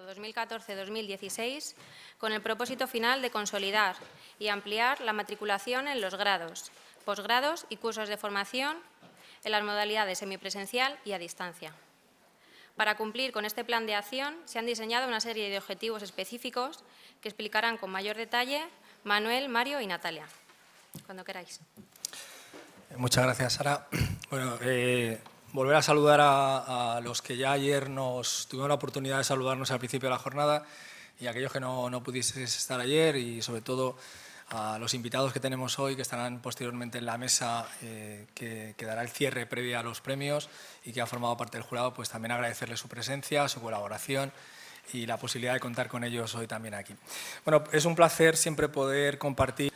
2014-2016 con el propósito final de consolidar y ampliar la matriculación en los grados, posgrados y cursos de formación en las modalidades semipresencial y a distancia. Para cumplir con este plan de acción se han diseñado una serie de objetivos específicos que explicarán con mayor detalle Manuel, Mario y Natalia. Cuando queráis. Muchas gracias, Sara. Bueno, volver a saludar a los que ya ayer tuvieron la oportunidad de saludarnos al principio de la jornada y a aquellos que no pudisteis estar ayer, y sobre todo a los invitados que tenemos hoy, que estarán posteriormente en la mesa que dará el cierre previo a los premios y que ha formado parte del jurado. Pues también agradecerles su presencia, su colaboración y la posibilidad de contar con ellos hoy también aquí. Bueno, es un placer siempre poder compartir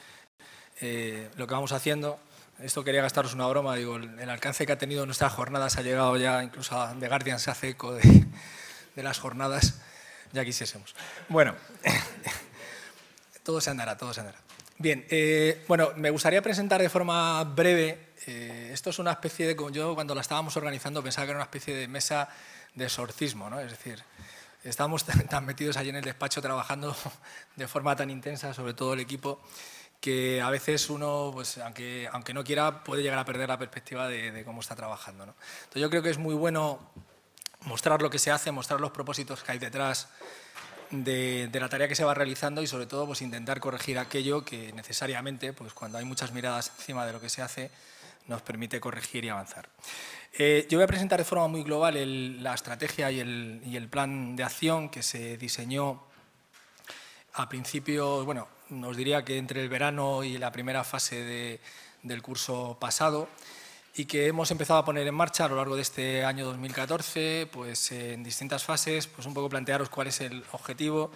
lo que vamos haciendo. Esto quería gastaros una broma, digo, el alcance que ha tenido nuestras jornadas ha llegado ya, incluso a The Guardian se hace eco de las jornadas, ya quisiésemos. Bueno, todo se andará, todo se andará. Bien, bueno, me gustaría presentar de forma breve, esto es una especie de, yo cuando la estábamos organizando pensaba que era una especie de mesa de exorcismo, ¿no? Es decir, estábamos tan metidos allí en el despacho trabajando de forma tan intensa, sobre todo el equipo, que a veces uno, pues, aunque no quiera, puede llegar a perder la perspectiva de cómo está trabajando, ¿no? Entonces yo creo que es muy bueno mostrar lo que se hace, mostrar los propósitos que hay detrás de la tarea que se va realizando y sobre todo pues, intentar corregir aquello que necesariamente, pues, cuando hay muchas miradas encima de lo que se hace, nos permite corregir y avanzar. Yo voy a presentar de forma muy global la estrategia y el plan de acción que se diseñó a principios, bueno, os diría que entre el verano y la primera fase del curso pasado, y que hemos empezado a poner en marcha a lo largo de este año 2014, pues en distintas fases, pues un poco plantearos cuál es el objetivo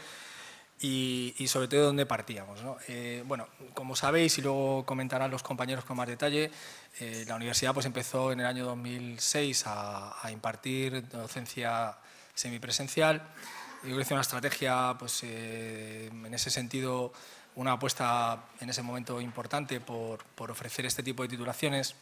y sobre todo de dónde partíamos, ¿no? Bueno, como sabéis, y luego comentarán los compañeros con más detalle, la universidad pues empezó en el año 2006 a impartir docencia semipresencial. Yo creo que hice una estrategia, pues, en ese sentido, una apuesta en ese momento importante por ofrecer este tipo de titulaciones.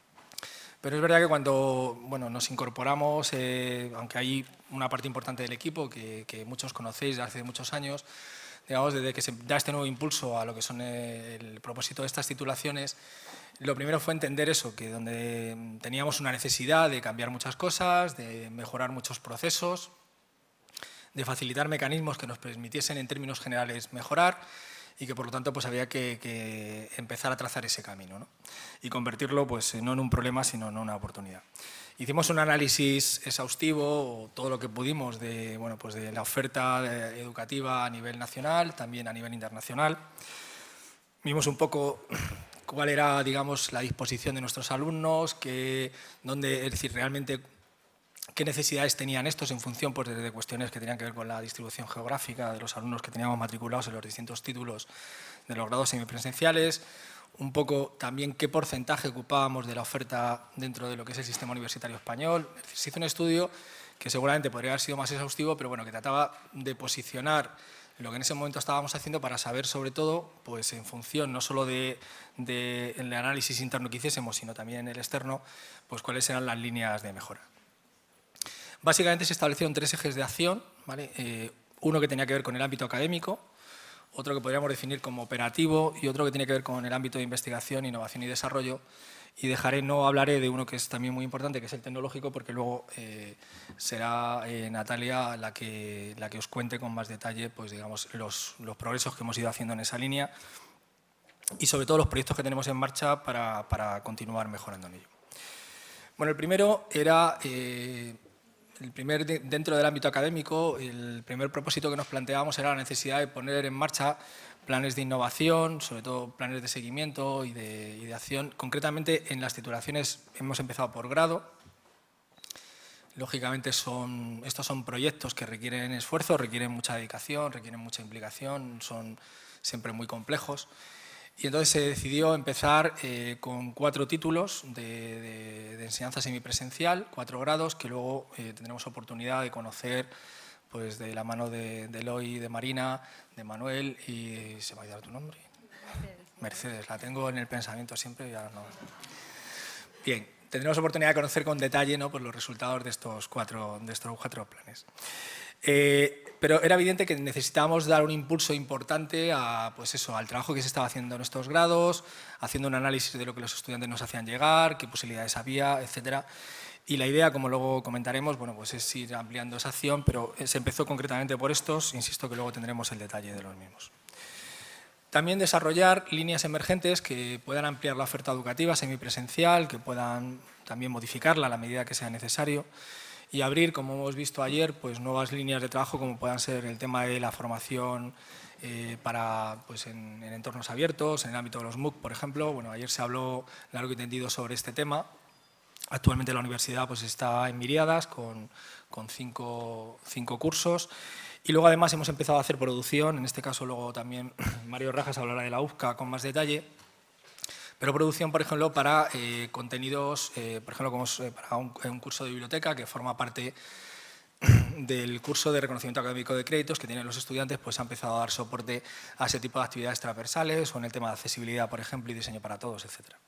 Pero es verdad que cuando nos incorporamos, aunque hay una parte importante del equipo que muchos conocéis desde hace muchos años, digamos, desde que se da este nuevo impulso a lo que son el propósito de estas titulaciones, lo primero fue entender eso, que donde teníamos una necesidad de cambiar muchas cosas, de mejorar muchos procesos, de facilitar mecanismos que nos permitiesen en términos generales mejorar y que por lo tanto pues había que empezar a trazar ese camino, ¿no? Y convertirlo pues no en un problema sino en una oportunidad. Hicimos un análisis exhaustivo, todo lo que pudimos de la oferta educativa a nivel nacional, también a nivel internacional. Vimos un poco cuál era, digamos, la disposición de nuestros alumnos, es decir, realmente qué necesidades tenían estos en función pues, de cuestiones que tenían que ver con la distribución geográfica de los alumnos que teníamos matriculados en los distintos títulos de los grados semipresenciales, un poco también qué porcentaje ocupábamos de la oferta dentro de lo que es el sistema universitario español. Es decir, se hizo un estudio que seguramente podría haber sido más exhaustivo, pero bueno, que trataba de posicionar lo que en ese momento estábamos haciendo para saber, sobre todo, pues en función no solo del análisis interno que hiciésemos, sino también en el externo, pues cuáles eran las líneas de mejora. Básicamente se establecieron 3 ejes de acción, ¿vale? Uno que tenía que ver con el ámbito académico, otro que podríamos definir como operativo y otro que tiene que ver con el ámbito de investigación, innovación y desarrollo. Y no hablaré de uno que es también muy importante, que es el tecnológico, porque luego será Natalia la que os cuente con más detalle pues, digamos, los progresos que hemos ido haciendo en esa línea y sobre todo los proyectos que tenemos en marcha para continuar mejorando en ello. Bueno, el primero era... dentro del ámbito académico, el primer propósito que nos planteábamos era la necesidad de poner en marcha planes de innovación, sobre todo planes de seguimiento y de acción. Concretamente, en las titulaciones hemos empezado por grado. Lógicamente, estos son proyectos que requieren esfuerzo, requieren mucha dedicación, requieren mucha implicación, son siempre muy complejos. Y entonces se decidió empezar con 4 títulos de enseñanza semipresencial, 4 grados, que luego tendremos oportunidad de conocer pues, de la mano de Eloy, de Marina, de Manuel y... ¿se me ha olvidado tu nombre? Mercedes, la tengo en el pensamiento siempre, ya no... Bien, tendremos oportunidad de conocer con detalle, ¿no? Pues los resultados de estos cuatro planes. Pero era evidente que necesitábamos dar un impulso importante a, pues eso, al trabajo que se estaba haciendo en estos grados, haciendo un análisis de lo que los estudiantes nos hacían llegar, qué posibilidades había, etcétera. Y la idea, como luego comentaremos, bueno, pues es ir ampliando esa acción, pero se empezó concretamente por estos, insisto que luego tendremos el detalle de los mismos. También desarrollar líneas emergentes que puedan ampliar la oferta educativa semipresencial, que puedan también modificarla a la medida que sea necesario y abrir, como hemos visto ayer, pues nuevas líneas de trabajo como puedan ser el tema de la formación pues en entornos abiertos, en el ámbito de los MOOC, por ejemplo. Bueno, ayer se habló largo y tendido sobre este tema. Actualmente la universidad pues está en Miríadas con 5 cursos y luego además hemos empezado a hacer producción, en este caso luego también Mario Rajas hablará de la UFCA con más detalle, pero producción, por ejemplo, para contenidos, por ejemplo, como para un curso de biblioteca que forma parte del curso de reconocimiento académico de créditos que tienen los estudiantes, pues ha empezado a dar soporte a ese tipo de actividades transversales o en el tema de accesibilidad, por ejemplo, y diseño para todos, etcétera.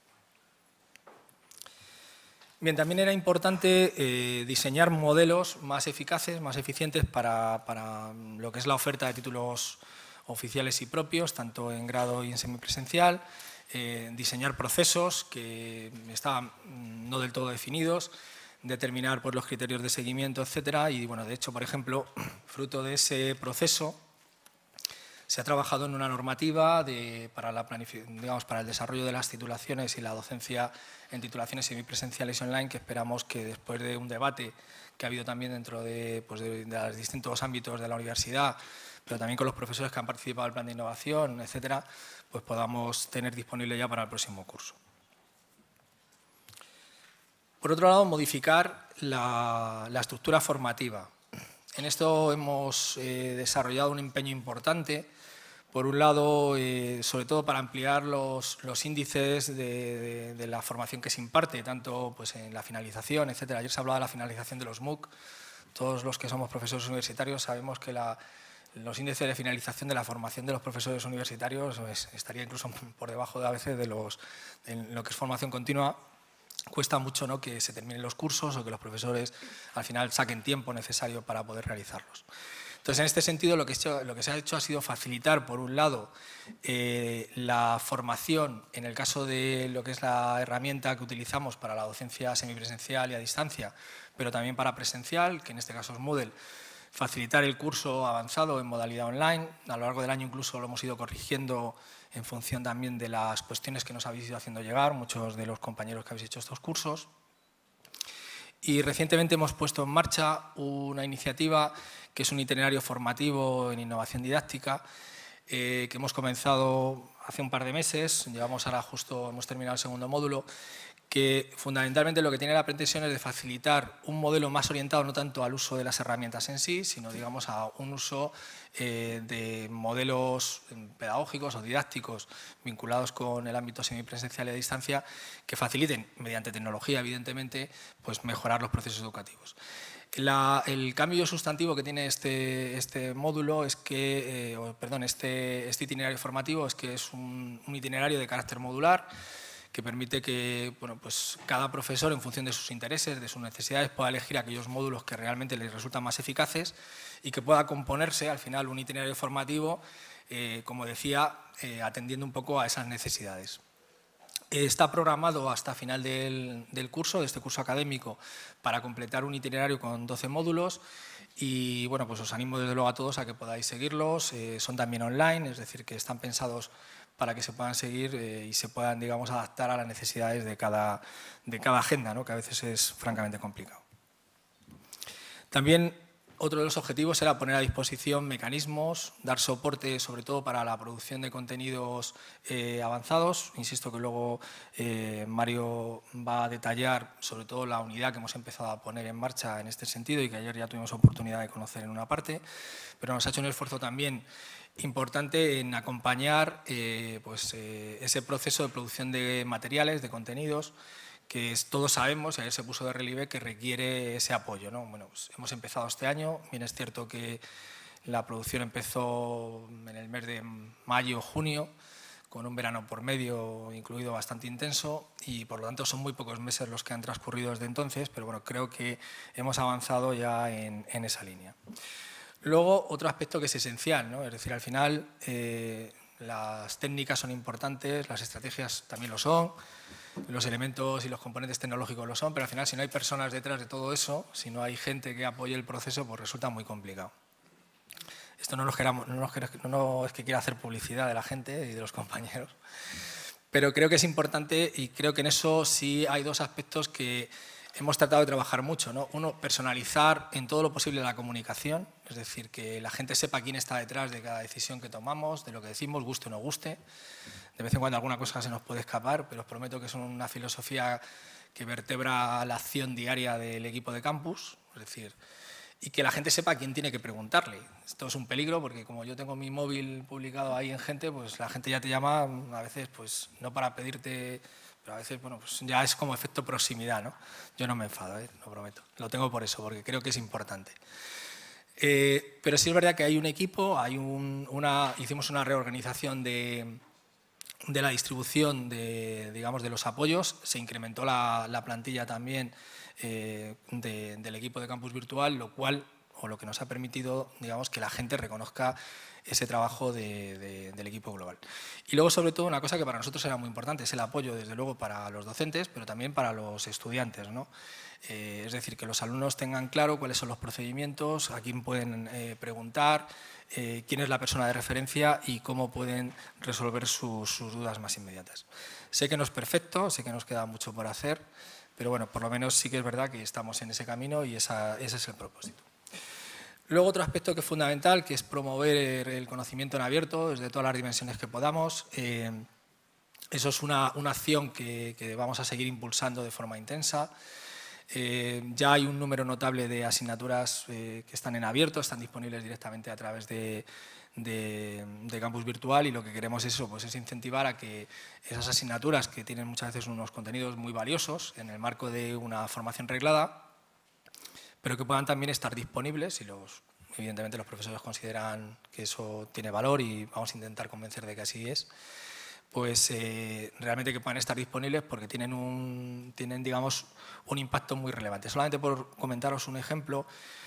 Bien, también era importante diseñar modelos más eficaces, más eficientes para lo que es la oferta de títulos oficiales y propios, tanto en grado y en semipresencial, diseñar procesos que estaban no del todo definidos, determinar pues, los criterios de seguimiento, etcétera. Y bueno, de hecho, por ejemplo, fruto de ese proceso, se ha trabajado en una normativa para el desarrollo de las titulaciones y la docencia en titulaciones semipresenciales y online, que esperamos que después de un debate que ha habido también dentro de los distintos ámbitos de la universidad, pero también con los profesores que han participado en el plan de innovación, etcétera, pues podamos tener disponible ya para el próximo curso. Por otro lado, modificar la estructura formativa. En esto hemos desarrollado un empeño importante. Por un lado, sobre todo para ampliar los índices de la formación que se imparte, tanto pues, en la finalización, etcétera. Ayer se hablaba de la finalización de los MOOC. Todos los que somos profesores universitarios sabemos que los índices de finalización de la formación de los profesores universitarios pues, estaría incluso por debajo a veces de en lo que es formación continua. Cuesta mucho, ¿no?, que se terminen los cursos o que los profesores al final saquen tiempo necesario para poder realizarlos. Entonces, en este sentido, lo que se ha hecho ha sido facilitar, por un lado, la formación en el caso de lo que es la herramienta que utilizamos para la docencia semipresencial y a distancia, pero también para presencial, que en este caso es Moodle, facilitar el curso avanzado en modalidad online. A lo largo del año incluso lo hemos ido corrigiendo en función también de las cuestiones que nos habéis ido haciendo llegar, muchos de los compañeros que habéis hecho estos cursos. Y recientemente hemos puesto en marcha una iniciativa que es un itinerario formativo en innovación didáctica que hemos comenzado hace un par de meses, hemos terminado el segundo módulo, que fundamentalmente lo que tiene la pretensión es de facilitar un modelo más orientado no tanto al uso de las herramientas en sí, sino digamos a un uso de modelos pedagógicos o didácticos vinculados con el ámbito semipresencial y a distancia que faciliten, mediante tecnología evidentemente, pues mejorar los procesos educativos. El cambio sustantivo que tiene este módulo es que, este itinerario formativo es que es un itinerario de carácter modular que permite que pues cada profesor, en función de sus intereses, de sus necesidades, pueda elegir aquellos módulos que realmente les resultan más eficaces y que pueda componerse al final un itinerario formativo, como decía, atendiendo un poco a esas necesidades. Está programado hasta final del curso, de este curso académico, para completar un itinerario con 12 módulos y bueno, pues os animo desde luego a todos a que podáis seguirlos. Son también online, es decir, que están pensados para que se puedan seguir y se puedan, digamos, adaptar a las necesidades de cada agenda, ¿no?, que a veces es francamente complicado. También otro de los objetivos era poner a disposición mecanismos, dar soporte sobre todo para la producción de contenidos avanzados. Insisto que luego Mario va a detallar sobre todo la unidad que hemos empezado a poner en marcha en este sentido y que ayer ya tuvimos oportunidad de conocer en una parte, pero nos ha hecho un esfuerzo también importante en acompañar ese proceso de producción de materiales, de contenidos, que todos sabemos, y ayer se puso de relieve, que requiere ese apoyo, ¿no? Bueno, pues hemos empezado este año, bien es cierto que la producción empezó en el mes de mayo, junio, con un verano por medio incluido bastante intenso y por lo tanto son muy pocos meses los que han transcurrido desde entonces, pero bueno, creo que hemos avanzado ya en esa línea. Luego, otro aspecto que es esencial, ¿no? Es decir, al final las técnicas son importantes, las estrategias también lo son, los elementos y los componentes tecnológicos lo son, pero al final si no hay personas detrás de todo eso, si no hay gente que apoye el proceso, pues resulta muy complicado. Esto no es que quiera hacer publicidad de la gente y de los compañeros, pero creo que es importante y creo que en eso sí hay dos aspectos que hemos tratado de trabajar mucho, ¿no? Uno, personalizar en todo lo posible la comunicación, es decir, que la gente sepa quién está detrás de cada decisión que tomamos, de lo que decimos, guste o no guste. De vez en cuando alguna cosa se nos puede escapar, pero os prometo que es una filosofía que vertebra la acción diaria del equipo de campus, es decir, y que la gente sepa a quién tiene que preguntarle. Esto es un peligro porque como yo tengo mi móvil publicado ahí en gente, pues la gente ya te llama a veces, pues no para pedirte, pero a veces, bueno, pues ya es como efecto proximidad, ¿no? Yo no me enfado, lo prometo. Lo tengo por eso, porque creo que es importante. Pero sí es verdad que hay un equipo, hicimos una reorganización de la distribución de los apoyos, se incrementó la plantilla también del equipo de campus virtual, lo que nos ha permitido, digamos, que la gente reconozca ese trabajo del equipo global. Y luego, sobre todo, una cosa que para nosotros era muy importante, es el apoyo, desde luego, para los docentes, pero también para los estudiantes, ¿no? Es decir, que los alumnos tengan claro cuáles son los procedimientos, a quién pueden preguntar, quién es la persona de referencia y cómo pueden resolver sus dudas más inmediatas. Sé que no es perfecto, sé que nos queda mucho por hacer, pero bueno, por lo menos sí que es verdad que estamos en ese camino y ese es el propósito. Luego otro aspecto que es fundamental, que es promover el conocimiento en abierto desde todas las dimensiones que podamos. Eso es una acción que vamos a seguir impulsando de forma intensa. Ya hay un número notable de asignaturas que están en abierto, están disponibles directamente a través de Campus Virtual y lo que queremos es eso, pues es incentivar a que esas asignaturas que tienen muchas veces unos contenidos muy valiosos en el marco de una formación reglada, pero que puedan también estar disponibles y evidentemente los profesores consideran que eso tiene valor y vamos a intentar convencer de que así es, pues realmente que puedan estar disponibles porque tienen digamos, un impacto muy relevante. Solamente por comentaros un ejemplo,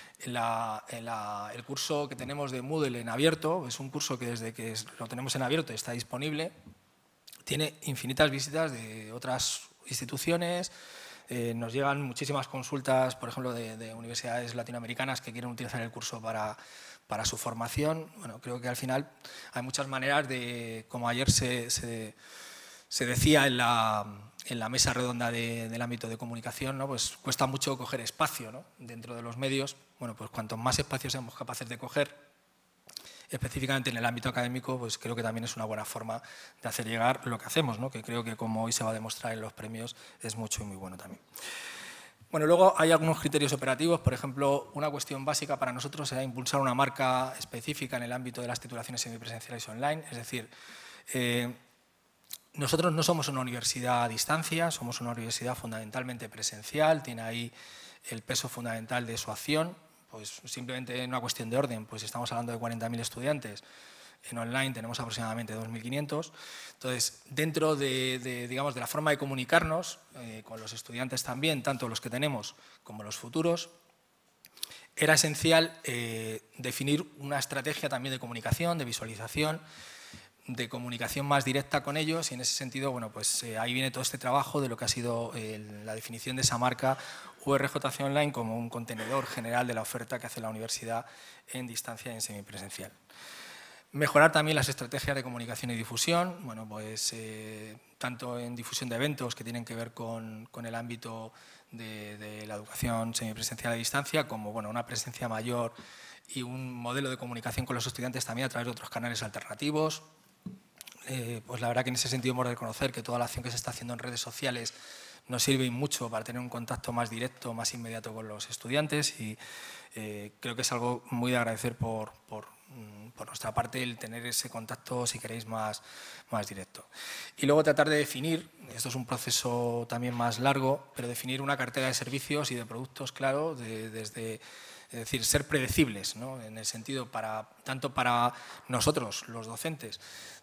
el curso que tenemos de Moodle en abierto, es un curso que desde que lo tenemos en abierto está disponible, tiene infinitas visitas de otras instituciones, nos llegan muchísimas consultas, por ejemplo, de universidades latinoamericanas que quieren utilizar el curso para su formación. Bueno, creo que al final hay muchas maneras de, como ayer se decía en la mesa redonda del ámbito de comunicación, ¿no? Pues cuesta mucho coger espacio, ¿no? Dentro de los medios. Bueno, pues cuanto más espacio seamos capaces de coger, específicamente en el ámbito académico, pues creo que también es una buena forma de hacer llegar lo que hacemos, ¿no? Que creo que, como hoy se va a demostrar en los premios, es mucho y muy bueno también. Bueno, luego hay algunos criterios operativos. Por ejemplo, una cuestión básica para nosotros será impulsar una marca específica en el ámbito de las titulaciones semipresenciales online. Es decir, nosotros no somos una universidad a distancia, somos una universidad fundamentalmente presencial, tiene ahí el peso fundamental de su acción. Pues simplemente en una cuestión de orden, pues estamos hablando de 40.000 estudiantes, en online tenemos aproximadamente 2.500. Entonces, dentro digamos, de la forma de comunicarnos con los estudiantes también, tanto los que tenemos como los futuros, era esencial definir una estrategia también de comunicación, de visualización, de comunicación más directa con ellos y en ese sentido, bueno, pues ahí viene todo este trabajo de lo que ha sido la definición de esa marca URJC Online como un contenedor general de la oferta que hace la universidad en distancia y en semipresencial. Mejorar también las estrategias de comunicación y difusión, bueno, pues tanto en difusión de eventos que tienen que ver con el ámbito de la educación semipresencial a distancia, como bueno, una presencia mayor y un modelo de comunicación con los estudiantes también a través de otros canales alternativos. Pues la verdad que en ese sentido hemos de reconocer que toda la acción que se está haciendo en redes sociales nos sirve mucho para tener un contacto más directo, más inmediato con los estudiantes y creo que es algo muy de agradecer por nuestra parte el tener ese contacto, si queréis, más directo. Y luego tratar de definir, esto es un proceso también más largo, pero definir una cartera de servicios y de productos, claro, es decir, ser predecibles, ¿no? En el sentido tanto para nosotros, los docentes,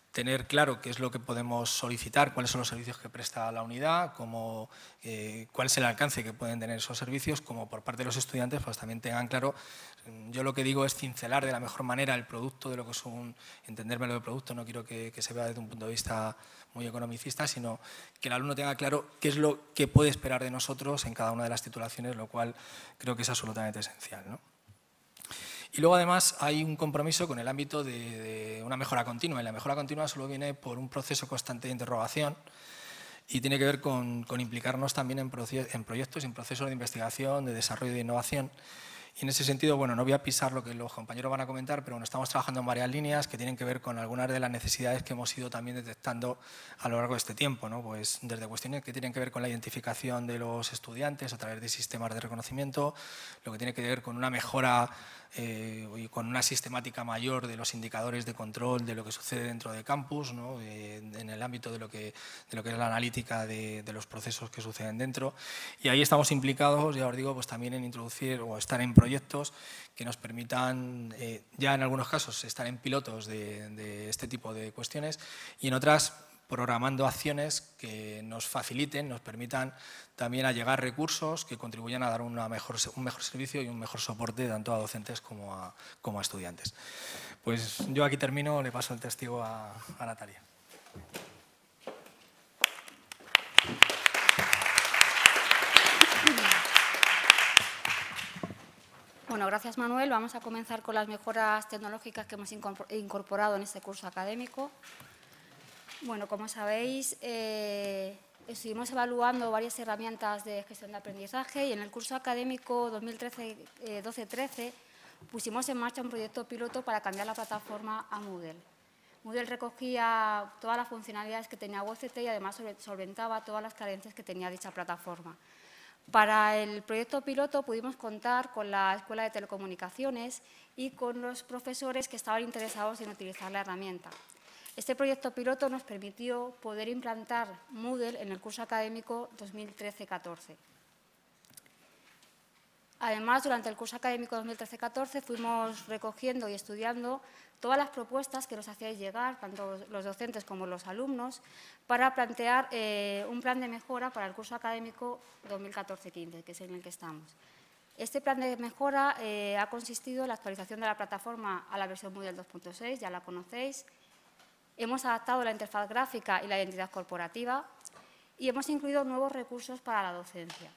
tener claro qué es lo que podemos solicitar, cuáles son los servicios que presta la unidad, cuál es el alcance que pueden tener esos servicios, como por parte de los estudiantes pues también tengan claro. Yo lo que digo es cincelar de la mejor manera el producto, de lo que es entendérmelo de producto, no quiero que se vea desde un punto de vista muy economicista, sino que el alumno tenga claro qué es lo que puede esperar de nosotros en cada una de las titulaciones, lo cual creo que es absolutamente esencial, ¿no? Y luego, además, hay un compromiso con el ámbito de una mejora continua. Y la mejora continua solo viene por un proceso constante de interrogación y tiene que ver con implicarnos también en proyectos y en procesos de investigación, de desarrollo y de innovación. Y en ese sentido, bueno, no voy a pisar lo que los compañeros van a comentar, pero bueno, estamos trabajando en varias líneas que tienen que ver con algunas de las necesidades que hemos ido también detectando a lo largo de este tiempo, ¿no? Pues desde cuestiones que tienen que ver con la identificación de los estudiantes a través de sistemas de reconocimiento, lo que tiene que ver con una mejora y con una sistemática mayor de los indicadores de control de lo que sucede dentro de campus, ¿no? En el ámbito de lo que es la analítica de los procesos que suceden dentro. Y ahí estamos implicados, ya os digo, pues también en introducir o estar en proyectos que nos permitan, ya en algunos casos, estar en pilotos de este tipo de cuestiones y en otras programando acciones que nos faciliten, nos permitan también allegar recursos que contribuyan a dar un mejor servicio y un mejor soporte tanto a docentes como a estudiantes. Pues yo aquí termino, le paso el testigo a Natalia. Bueno, gracias Manuel. Vamos a comenzar con las mejoras tecnológicas que hemos incorporado en este curso académico. Bueno, como sabéis, estuvimos evaluando varias herramientas de gestión de aprendizaje y en el curso académico 2012-13 pusimos en marcha un proyecto piloto para cambiar la plataforma a Moodle. Moodle recogía todas las funcionalidades que tenía UCT y además solventaba todas las carencias que tenía dicha plataforma. Para el proyecto piloto pudimos contar con la Escuela de Telecomunicaciones y con los profesores que estaban interesados en utilizar la herramienta. Este proyecto piloto nos permitió poder implantar Moodle en el curso académico 2013-14. Además, durante el curso académico 2013-14 fuimos recogiendo y estudiando todas las propuestas que nos hacíais llegar, tanto los docentes como los alumnos, para plantear un plan de mejora para el curso académico 2014-15, que es en el que estamos. Este plan de mejora ha consistido en la actualización de la plataforma a la versión Moodle 2.6, ya la conocéis. Hemos adaptado la interfaz gráfica y la identidad corporativa y hemos incluido nuevos recursos para la docencia.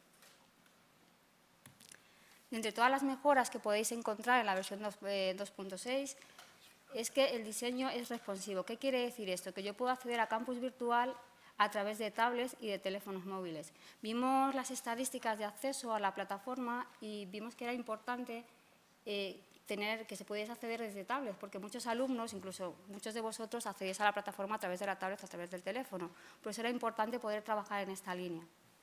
Entre todas las mejoras que podéis encontrar en la versión 2.6 es que el diseño es responsivo. ¿Qué quiere decir esto? Que yo puedo acceder a campus virtual a través de tablets y de teléfonos móviles. Vimos las estadísticas de acceso a la plataforma y vimos que era importante que se pudiese acceder desde tablets, porque muchos alumnos, incluso muchos de vosotros, accedéis a la plataforma a través de la tablet o a través del teléfono. Por eso era importante poder trabajar en esta línea.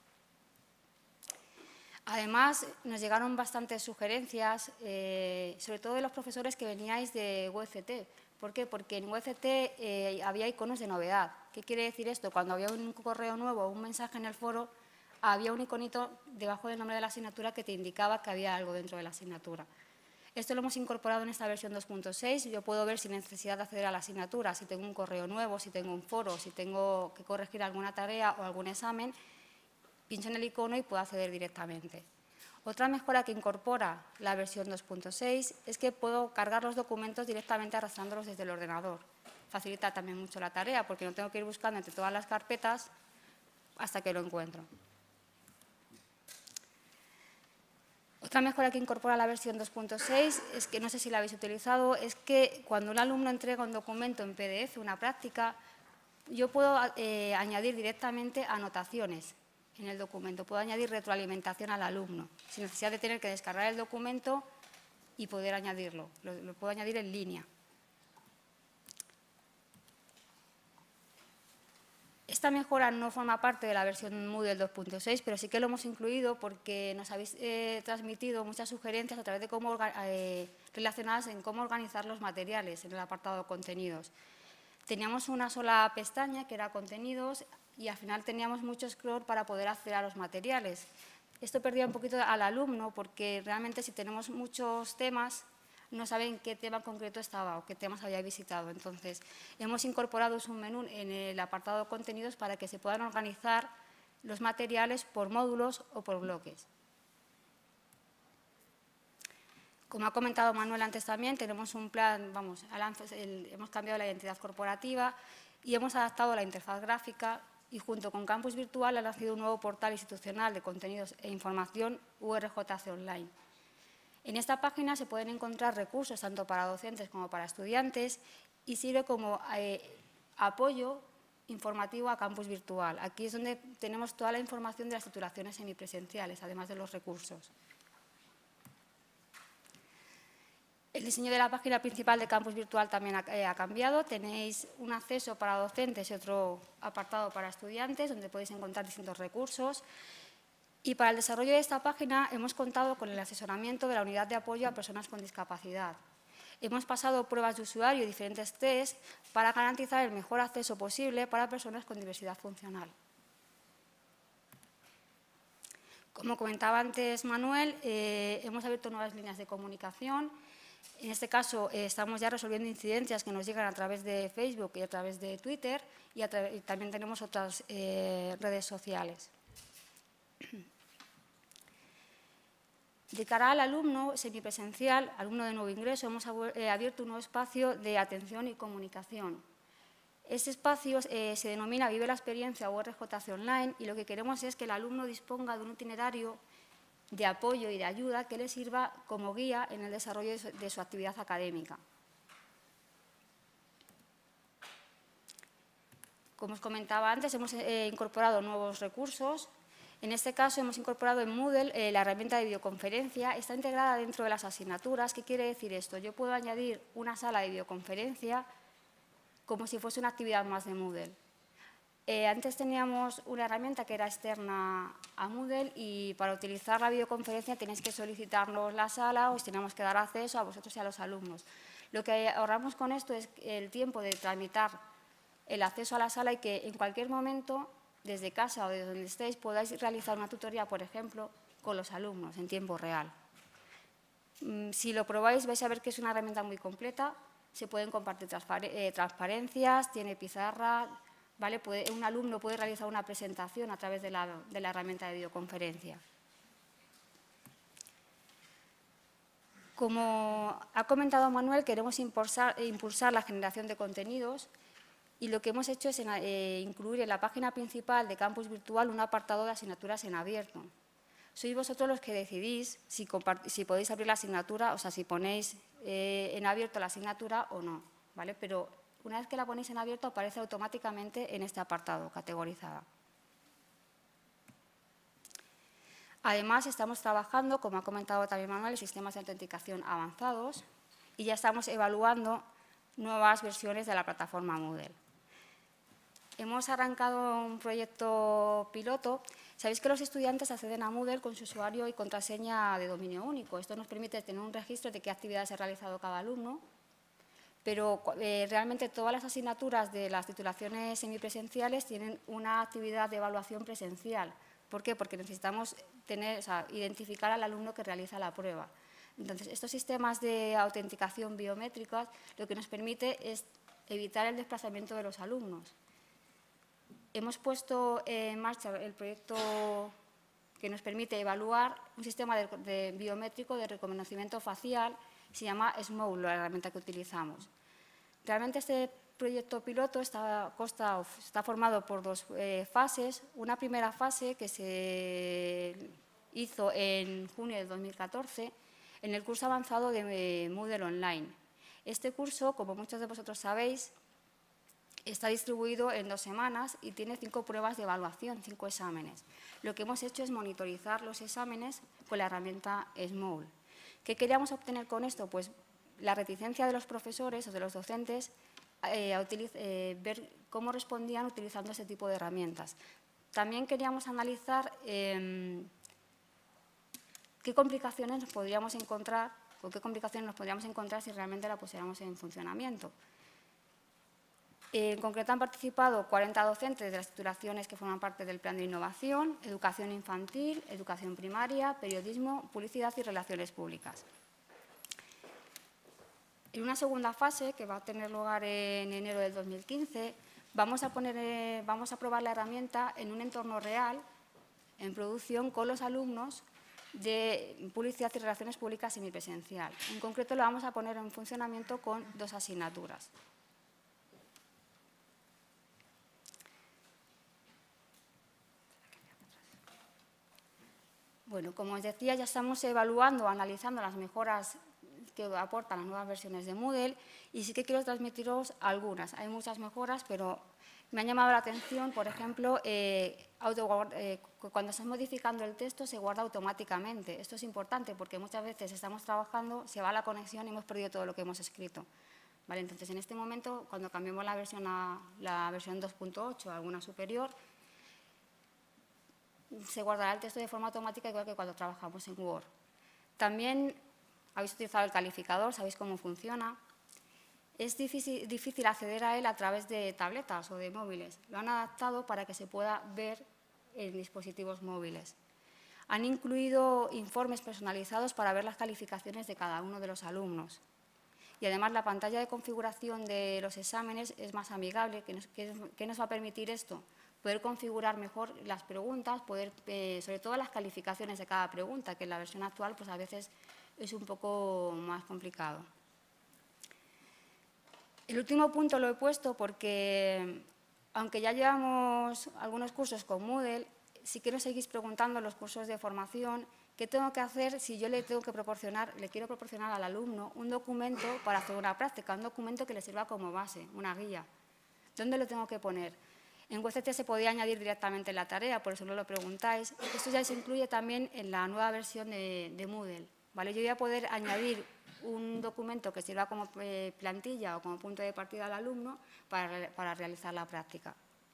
Además, nos llegaron bastantes sugerencias, sobre todo de los profesores que veníais de UCT. ¿Por qué? Porque en UCT había iconos de novedad. ¿Qué quiere decir esto? Cuando había un correo nuevo o un mensaje en el foro, había un iconito debajo del nombre de la asignatura que te indicaba que había algo dentro de la asignatura. Esto lo hemos incorporado en esta versión 2.6. Yo puedo ver sin necesidad de acceder a la asignatura, si tengo un correo nuevo, si tengo un foro, si tengo que corregir alguna tarea o algún examen, pincho en el icono y puedo acceder directamente. Otra mejora que incorpora la versión 2.6 es que puedo cargar los documentos directamente arrastrándolos desde el ordenador. Facilita también mucho la tarea porque no tengo que ir buscando entre todas las carpetas hasta que lo encuentro. Otra mejora que incorpora la versión 2.6 es que, no sé si la habéis utilizado, es que cuando un alumno entrega un documento en PDF, una práctica, yo puedo añadir directamente anotaciones en el documento, puedo añadir retroalimentación al alumno, sin necesidad de tener que descargar el documento y poder añadirlo, lo puedo añadir en línea. Esta mejora no forma parte de la versión Moodle 2.6, pero sí que lo hemos incluido porque nos habéis transmitido muchas sugerencias a través de relacionadas en cómo organizar los materiales en el apartado de contenidos. Teníamos una sola pestaña que era contenidos y al final teníamos mucho scroll para poder acceder a los materiales. Esto perdía un poquito al alumno porque realmente si tenemos muchos temas, no saben qué tema concreto estaba o qué temas había visitado. Entonces, hemos incorporado un menú en el apartado contenidos para que se puedan organizar los materiales por módulos o por bloques. Como ha comentado Manuel antes también, tenemos un plan, hemos cambiado la identidad corporativa y hemos adaptado la interfaz gráfica y junto con Campus Virtual ha nacido un nuevo portal institucional de contenidos e información URJC Online. En esta página se pueden encontrar recursos tanto para docentes como para estudiantes y sirve como apoyo informativo a Campus Virtual. Aquí es donde tenemos toda la información de las titulaciones semipresenciales, además de los recursos. El diseño de la página principal de Campus Virtual también ha cambiado. Tenéis un acceso para docentes y otro apartado para estudiantes, donde podéis encontrar distintos recursos. Y para el desarrollo de esta página hemos contado con el asesoramiento de la Unidad de Apoyo a Personas con Discapacidad. Hemos pasado pruebas de usuario y diferentes test para garantizar el mejor acceso posible para personas con diversidad funcional. Como comentaba antes Manuel, hemos abierto nuevas líneas de comunicación. En este caso, estamos ya resolviendo incidencias que nos llegan a través de Facebook y a través de Twitter y también tenemos otras redes sociales. De cara al alumno semipresencial, alumno de nuevo ingreso, hemos abierto un nuevo espacio de atención y comunicación. Este espacio se denomina Vive la Experiencia URJC Online y lo que queremos es que el alumno disponga de un itinerario de apoyo y de ayuda que le sirva como guía en el desarrollo de su actividad académica. Como os comentaba antes, hemos incorporado nuevos recursos. En este caso, hemos incorporado en Moodle la herramienta de videoconferencia. Está integrada dentro de las asignaturas. ¿Qué quiere decir esto? Yo puedo añadir una sala de videoconferencia como si fuese una actividad más de Moodle. Antes teníamos una herramienta que era externa a Moodle y para utilizar la videoconferencia tenéis que solicitarnos la sala, os tenemos que dar acceso a vosotros y a los alumnos. Lo que ahorramos con esto es el tiempo de tramitar el acceso a la sala y que en cualquier momento, desde casa o desde donde estéis, podáis realizar una tutoría, por ejemplo, con los alumnos en tiempo real. Si lo probáis vais a ver que es una herramienta muy completa, se pueden compartir transparencias, tiene pizarra. ¿Vale? Un alumno puede realizar una presentación a través de la herramienta de videoconferencia. Como ha comentado Manuel, queremos impulsar la generación de contenidos y lo que hemos hecho es incluir en la página principal de Campus Virtual un apartado de asignaturas en abierto. Sois vosotros los que decidís si podéis abrir la asignatura, o sea, si ponéis en abierto la asignatura o no, ¿vale? Pero una vez que la ponéis en abierto, aparece automáticamente en este apartado, categorizada. Además, estamos trabajando, como ha comentado también Manuel, en sistemas de autenticación avanzados y ya estamos evaluando nuevas versiones de la plataforma Moodle. Hemos arrancado un proyecto piloto. Sabéis que los estudiantes acceden a Moodle con su usuario y contraseña de dominio único. Esto nos permite tener un registro de qué actividades ha realizado cada alumno, pero realmente todas las asignaturas de las titulaciones semipresenciales tienen una actividad de evaluación presencial. ¿Por qué? Porque necesitamos identificar al alumno que realiza la prueba. Entonces, estos sistemas de autenticación biométrica lo que nos permite es evitar el desplazamiento de los alumnos. Hemos puesto en marcha el proyecto que nos permite evaluar un sistema biométrico de reconocimiento facial. Se llama SMOLE, la herramienta que utilizamos. Realmente este proyecto piloto está formado por dos fases. Una primera fase que se hizo en junio de 2014 en el curso avanzado de Moodle Online. Este curso, como muchos de vosotros sabéis, está distribuido en 2 semanas y tiene 5 pruebas de evaluación, 5 exámenes. Lo que hemos hecho es monitorizar los exámenes con la herramienta SMOLE. ¿Qué queríamos obtener con esto? Pues la reticencia de los profesores o de los docentes a ver cómo respondían utilizando este tipo de herramientas. También queríamos analizar qué complicaciones nos podríamos encontrar si realmente la pusiéramos en funcionamiento. En concreto han participado 40 docentes de las titulaciones que forman parte del plan de innovación, educación infantil, educación primaria, periodismo, publicidad y relaciones públicas. En una segunda fase, que va a tener lugar en enero del 2015, vamos a probar la herramienta en un entorno real, en producción, con los alumnos de Publicidad y Relaciones Públicas semipresencial. En concreto, lo vamos a poner en funcionamiento con 2 asignaturas. Bueno, como os decía, ya estamos evaluando, analizando las mejoras que aportan las nuevas versiones de Moodle y sí que quiero transmitiros algunas. Hay muchas mejoras, pero me han llamado la atención, por ejemplo, cuando estás modificando el texto se guarda automáticamente. Esto es importante porque muchas veces estamos trabajando, se va la conexión y hemos perdido todo lo que hemos escrito. ¿Vale? Entonces, en este momento, cuando cambiemos la versión a la versión 2.8, alguna superior, se guardará el texto de forma automática, igual que cuando trabajamos en Word. También habéis utilizado el calificador, sabéis cómo funciona. Es difícil acceder a él a través de tabletas o de móviles. Lo han adaptado para que se pueda ver en dispositivos móviles. Han incluido informes personalizados para ver las calificaciones de cada uno de los alumnos. Y además la pantalla de configuración de los exámenes es más amigable. ¿Qué nos va a permitir esto? Poder configurar mejor las preguntas, sobre todo las calificaciones de cada pregunta, que en la versión actual pues a veces es un poco más complicado. El último punto lo he puesto porque, aunque ya llevamos algunos cursos con Moodle, sí que nos seguís preguntando en los cursos de formación qué tengo que hacer si yo le quiero proporcionar al alumno un documento para hacer una práctica, un documento que le sirva como base, una guía. ¿Dónde lo tengo que poner? En WebCT se podía añadir directamente en la tarea, por eso no lo preguntáis. Esto ya se incluye también en la nueva versión de Moodle. ¿Vale? Yo voy a poder añadir un documento que sirva como plantilla o como punto de partida al alumno para realizar la práctica.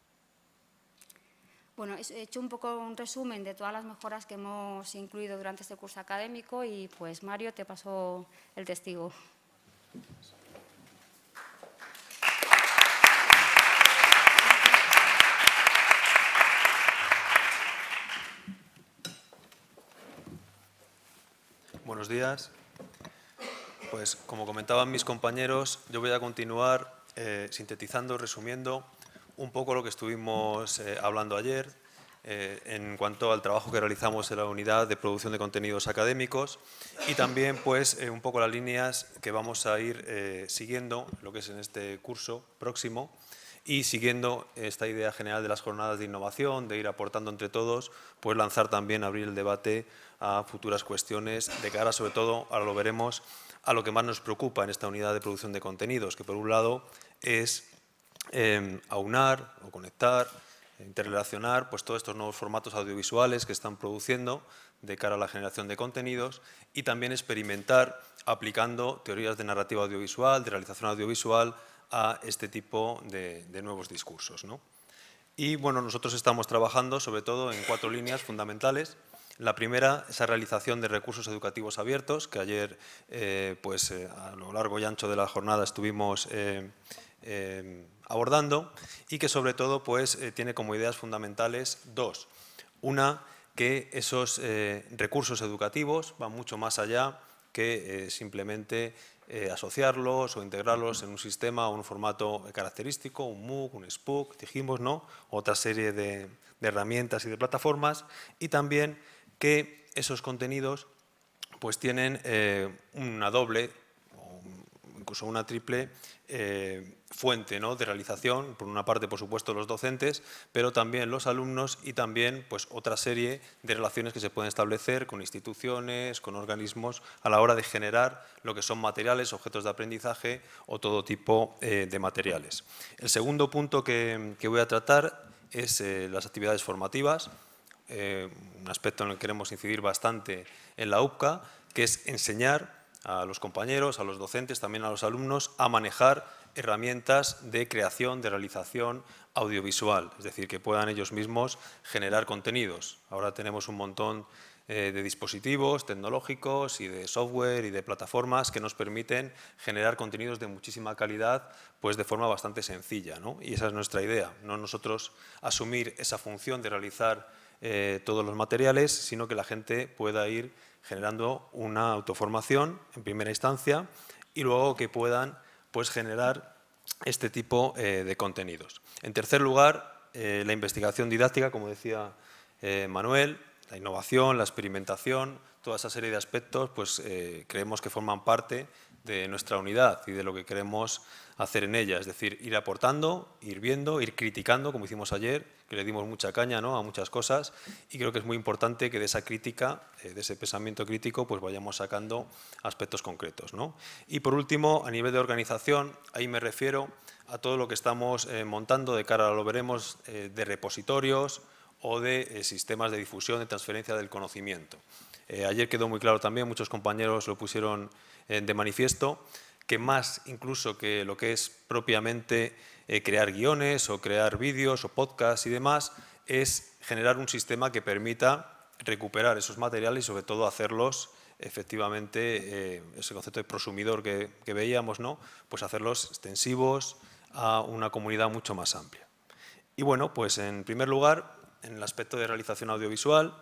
Bueno, he hecho un poco un resumen de todas las mejoras que hemos incluido durante este curso académico y pues Mario, te paso el testigo. Buenos días. Pues como comentaban mis compañeros, yo voy a continuar sintetizando, resumiendo un poco lo que estuvimos hablando ayer en cuanto al trabajo que realizamos en la unidad de producción de contenidos académicos y también pues un poco las líneas que vamos a ir siguiendo, lo que es en este curso próximo, y siguiendo esta idea general de las jornadas de innovación, de ir aportando entre todos, pues lanzar también, abrir el debate a futuras cuestiones de cara, sobre todo, ahora lo veremos, a lo que más nos preocupa en esta unidad de producción de contenidos, que por un lado es aunar o conectar, interrelacionar pues todos estos nuevos formatos audiovisuales que están produciendo de cara a la generación de contenidos y también experimentar aplicando teorías de narrativa audiovisual, de realización audiovisual a este tipo de nuevos discursos, ¿no? Y bueno, nosotros estamos trabajando sobre todo en 4 líneas fundamentales. La primera, esa realización de recursos educativos abiertos, que ayer a lo largo y ancho de la jornada estuvimos abordando y que sobre todo pues, tiene como ideas fundamentales 2. Una, que esos recursos educativos van mucho más allá que simplemente asociarlos o integrarlos en un sistema o un formato característico, un MOOC, un SPOOC, dijimos, ¿no? Otra serie de herramientas y de plataformas, y también que esos contenidos pues tienen una doble o incluso una triple fuente, ¿no?, de realización, por una parte, por supuesto, los docentes, pero también los alumnos y también pues, otra serie de relaciones que se pueden establecer con instituciones, con organismos, a la hora de generar lo que son materiales, objetos de aprendizaje o todo tipo de materiales. El segundo punto que voy a tratar es las actividades formativas, un aspecto en el que queremos incidir bastante en la UPCA, que es enseñar a los compañeros, a los docentes, también a los alumnos, a manejar herramientas de creación, de realización audiovisual, es decir, que puedan ellos mismos generar contenidos. Ahora tenemos un montón de dispositivos tecnológicos y de software y de plataformas que nos permiten generar contenidos de muchísima calidad pues de forma bastante sencilla, ¿no? Y esa es nuestra idea, no nosotros asumir esa función de realizar todos los materiales, sino que la gente pueda ir generando una autoformación en primera instancia y luego que puedan pues, generar este tipo de contenidos. En tercer lugar, la investigación didáctica, como decía Manuel, la innovación, la experimentación, toda esa serie de aspectos, pues creemos que forman parte de nuestra unidad y de lo que queremos hacer en ella, es decir, ir aportando, ir viendo, ir criticando, como hicimos ayer, que le dimos mucha caña, ¿no?, a muchas cosas, y creo que es muy importante que de esa crítica, de ese pensamiento crítico, pues vayamos sacando aspectos concretos, ¿no? Y por último, a nivel de organización, ahí me refiero a todo lo que estamos montando de cara a lo veremos de repositorios o de sistemas de difusión, de transferencia del conocimiento. Ayer quedó muy claro también, muchos compañeros lo pusieron de manifiesto, que más incluso que lo que es propiamente crear guiones o crear vídeos o podcasts y demás, es generar un sistema que permita recuperar esos materiales y sobre todo hacerlos efectivamente, ese concepto de prosumidor que veíamos, ¿no?, pues hacerlos extensivos a una comunidad mucho más amplia. Y bueno, pues en primer lugar, en el aspecto de realización audiovisual,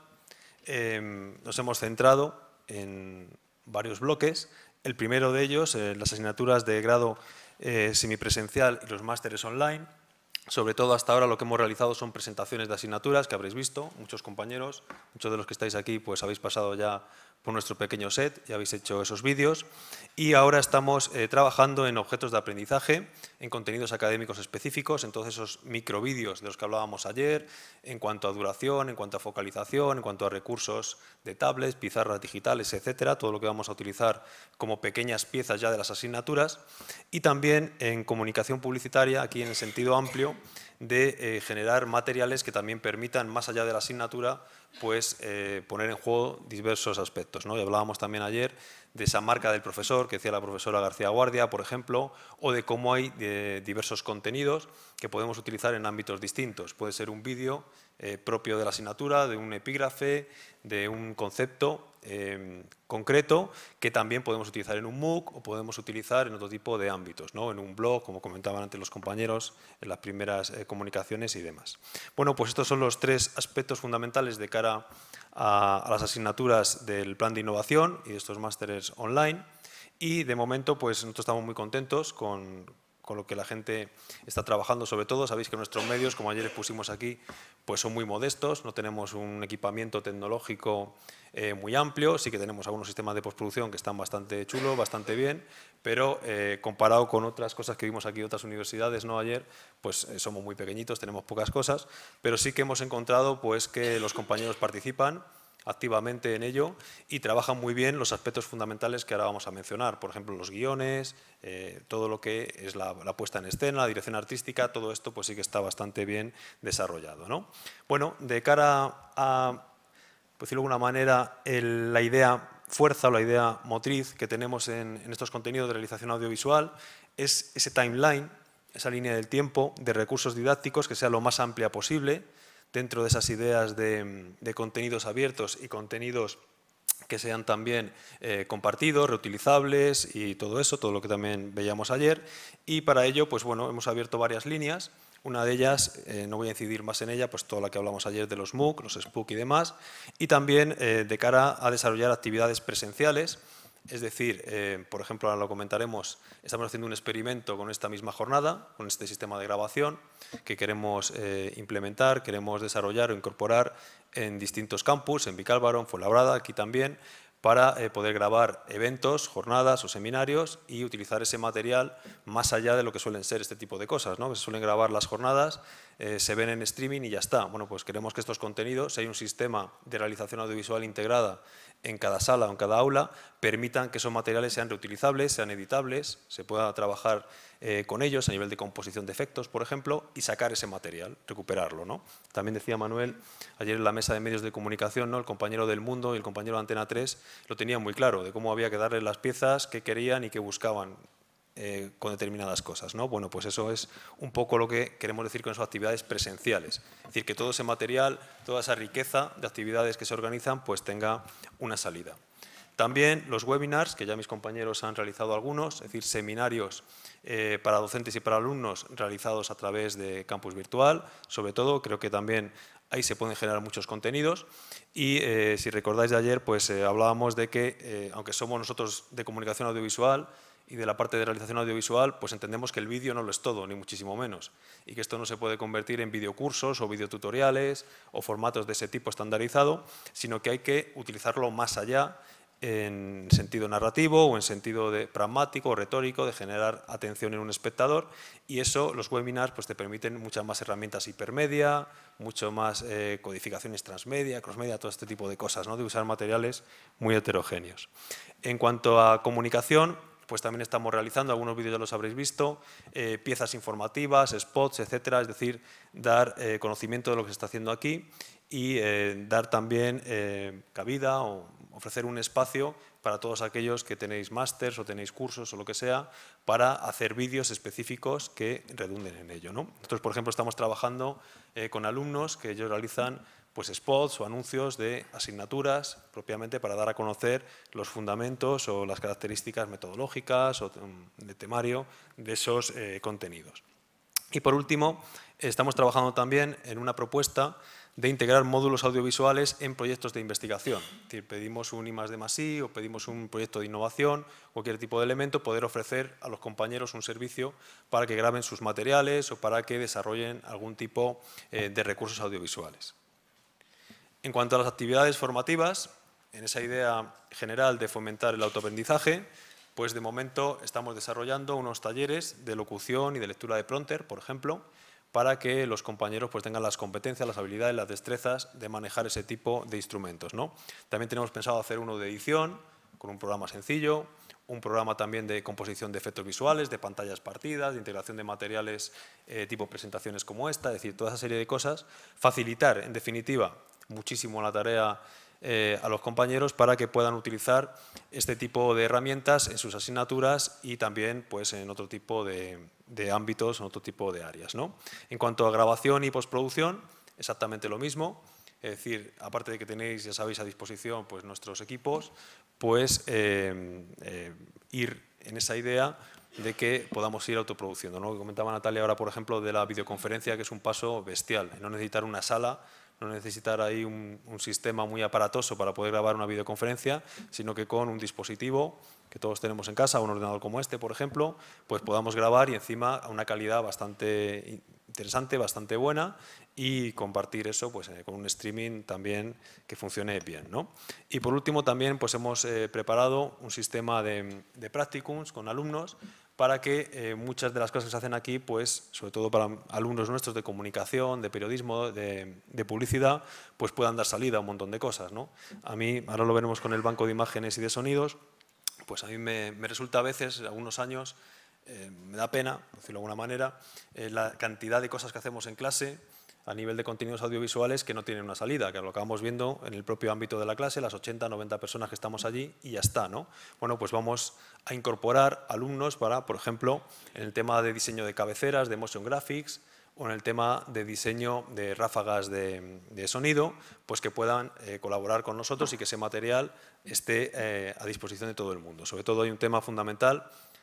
nos hemos centrado en varios bloques. El primero de ellos, las asignaturas de grado semipresencial y los másteres online. Sobre todo hasta ahora lo que hemos realizado son presentaciones de asignaturas que habréis visto, muchos compañeros, muchos de los que estáis aquí pues habéis pasado ya por nuestro pequeño set, ya habéis hecho esos vídeos y ahora estamos trabajando en objetos de aprendizaje, en contenidos académicos específicos, en todos esos microvídeos de los que hablábamos ayer, en cuanto a duración, en cuanto a focalización, en cuanto a recursos de tablets, pizarras digitales, etcétera, todo lo que vamos a utilizar como pequeñas piezas ya de las asignaturas y también en comunicación publicitaria, aquí en el sentido amplio, de generar materiales que también permitan, más allá de la asignatura, pues poner en juego diversos aspectos, ¿no? Y hablábamos también ayer de esa marca del profesor, que decía la profesora García Guardia, por ejemplo, o de cómo hay diversos contenidos que podemos utilizar en ámbitos distintos. Puede ser un vídeo propio de la asignatura, de un epígrafe, de un concepto concreto que también podemos utilizar en un MOOC o podemos utilizar en otro tipo de ámbitos, ¿no?, en un blog, como comentaban antes los compañeros, en las primeras comunicaciones y demás. Bueno, pues estos son los tres aspectos fundamentales de cara a las asignaturas del plan de innovación y de estos másteres online y de momento pues nosotros estamos muy contentos con lo que la gente está trabajando, sobre todo sabéis que nuestros medios, como ayer expusimos aquí, pues son muy modestos, no tenemos un equipamiento tecnológico muy amplio, sí que tenemos algunos sistemas de postproducción que están bastante chulos, bastante bien, pero comparado con otras cosas que vimos aquí en otras universidades, ¿no?, ayer, pues somos muy pequeñitos, tenemos pocas cosas, pero sí que hemos encontrado pues que los compañeros participan activamente en ello y trabajan muy bien los aspectos fundamentales que ahora vamos a mencionar, por ejemplo los guiones, todo lo que es la puesta en escena, la dirección artística, todo esto pues sí que está bastante bien desarrollado, ¿no? Bueno, de cara a, por decirlo de alguna manera, la idea fuerza o la idea motriz que tenemos en estos contenidos de realización audiovisual es ese timeline, esa línea del tiempo de recursos didácticos que sea lo más amplia posible, dentro de esas ideas de contenidos abiertos y contenidos que sean también compartidos, reutilizables y todo eso, todo lo que también veíamos ayer. Y para ello, pues bueno, hemos abierto varias líneas. Una de ellas, no voy a incidir más en ella, pues toda la que hablamos ayer de los MOOC, los SPOOC y demás. Y también de cara a desarrollar actividades presenciales. Es decir, por ejemplo, ahora lo comentaremos, estamos haciendo un experimento con esta misma jornada, con este sistema de grabación que queremos implementar, queremos desarrollar o incorporar en distintos campus, en Vicálvaro, en Fuenlabrada, aquí también, para poder grabar eventos, jornadas o seminarios y utilizar ese material más allá de lo que suelen ser este tipo de cosas, ¿no? Que se suelen grabar las jornadas, se ven en streaming y ya está. Bueno, pues queremos que estos contenidos, si hay un sistema de realización audiovisual integrada en cada sala o en cada aula, permitan que esos materiales sean reutilizables, sean editables, se pueda trabajar con ellos a nivel de composición de efectos, por ejemplo, y sacar ese material, recuperarlo, ¿no? También decía Manuel, ayer en la mesa de medios de comunicación, ¿no?, el compañero del Mundo y el compañero de Antena 3 lo tenían muy claro, de cómo había que darle las piezas que querían y que buscaban con determinadas cosas, ¿no? Bueno, pues eso es un poco lo que queremos decir con esas actividades presenciales. Es decir, que todo ese material, toda esa riqueza de actividades que se organizan, pues tenga una salida. También los webinars, que ya mis compañeros han realizado algunos, es decir, seminarios para docentes y para alumnos realizados a través de Campus Virtual, sobre todo, creo que también ahí se pueden generar muchos contenidos y si recordáis de ayer, pues hablábamos de que, aunque somos nosotros de comunicación audiovisual y de la parte de realización audiovisual, pues entendemos que el vídeo no lo es todo, ni muchísimo menos, y que esto no se puede convertir en videocursos o videotutoriales o formatos de ese tipo estandarizado, sino que hay que utilizarlo más allá en sentido narrativo o en sentido pragmático o retórico, de generar atención en un espectador, y eso, los webinars, pues te permiten muchas más herramientas hipermedia, mucho más codificaciones transmedia, crossmedia, todo este tipo de cosas, ¿no? De usar materiales muy heterogéneos. En cuanto a comunicación, pues también estamos realizando, algunos vídeos ya los habréis visto, piezas informativas, spots, etcétera, es decir, dar conocimiento de lo que se está haciendo aquí y dar también cabida o ofrecer un espacio para todos aquellos que tenéis másters o tenéis cursos o lo que sea, para hacer vídeos específicos que redunden en ello, ¿no? Nosotros, por ejemplo, estamos trabajando con alumnos que ellos realizan pues spots o anuncios de asignaturas propiamente para dar a conocer los fundamentos o las características metodológicas o de temario de esos contenidos. Y por último, estamos trabajando también en una propuesta de integrar módulos audiovisuales en proyectos de investigación. Es decir, pedimos un I+D+I o pedimos un proyecto de innovación, cualquier tipo de elemento, poder ofrecer a los compañeros un servicio para que graben sus materiales o para que desarrollen algún tipo de recursos audiovisuales. En cuanto a las actividades formativas, en esa idea general de fomentar el autoaprendizaje, pues de momento estamos desarrollando unos talleres de locución y de lectura de prompter, por ejemplo, para que los compañeros pues tengan las competencias, las habilidades, las destrezas de manejar ese tipo de instrumentos, ¿no? También tenemos pensado hacer uno de edición, con un programa sencillo, un programa también de composición de efectos visuales, de pantallas partidas, de integración de materiales tipo presentaciones como esta, es decir, toda esa serie de cosas. Facilitar, en definitiva, muchísimo la tarea a los compañeros para que puedan utilizar este tipo de herramientas en sus asignaturas y también pues, en otro tipo de ámbitos, en otro tipo de áreas, ¿no? En cuanto a grabación y postproducción, exactamente lo mismo. Es decir, aparte de que tenéis, ya sabéis, a disposición pues, nuestros equipos, pues ir en esa idea de que podamos ir autoproduciendo, ¿no? Comentaba Natalia ahora, por ejemplo, de la videoconferencia, que es un paso bestial, no necesitar una sala, no necesitar ahí un sistema muy aparatoso para poder grabar una videoconferencia, sino que con un dispositivo que todos tenemos en casa, un ordenador como este, por ejemplo, pues podamos grabar y encima a una calidad bastante interesante, bastante buena, y compartir eso pues, con un streaming también que funcione bien, ¿no? Y por último también pues, hemos preparado un sistema de practicums con alumnos para que muchas de las cosas que se hacen aquí, pues, sobre todo para alumnos nuestros de comunicación, de periodismo, de publicidad, pues puedan dar salida a un montón de cosas, ¿no? A mí, ahora lo veremos con el banco de imágenes y de sonidos, pues a mí me resulta a veces, algunos años, me da pena, por decirlo de alguna manera, la cantidad de cosas que hacemos en clase a nivel de contenidos audiovisuales que no tienen una salida, que lo acabamos viendo en el propio ámbito de la clase, las 80, 90 personas que estamos allí y ya está, ¿no? Bueno, pues vamos a incorporar alumnos para, por ejemplo, en el tema de diseño de cabeceras, de motion graphics, o en el tema de diseño de ráfagas de sonido, pues que puedan colaborar con nosotros y que ese material esté a disposición de todo el mundo. Sobre todo hay un tema fundamental,